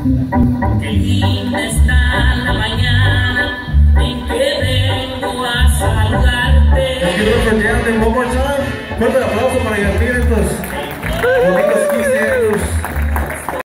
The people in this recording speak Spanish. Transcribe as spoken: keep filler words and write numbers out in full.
Qué linda está la mañana en que vengo a saludarte. Thank you for dancing one more time. Fuerte el aplauso para Yasmín estos bonitos quince años.